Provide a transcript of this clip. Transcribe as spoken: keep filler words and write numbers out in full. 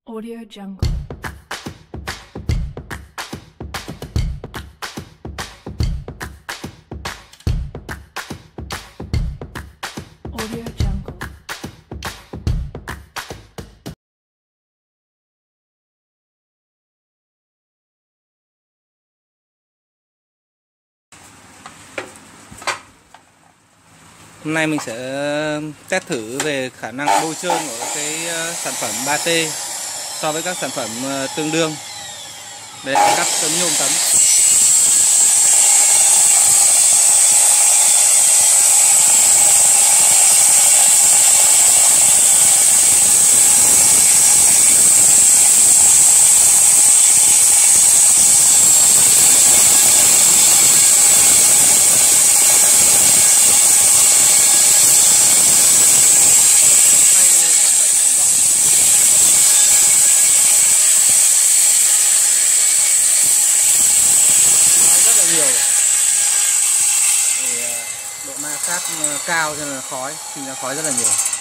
Audio Jungle. Audio Jungle. Hôm nay mình sẽ test thử về khả năng bôi trơn của cái sản phẩm ba T so với các sản phẩm tương đương. Đây là cắt tấm nhôm tấm. Nhiều thì độ ma sát cao cho nên là khói sinh ra khói rất là nhiều.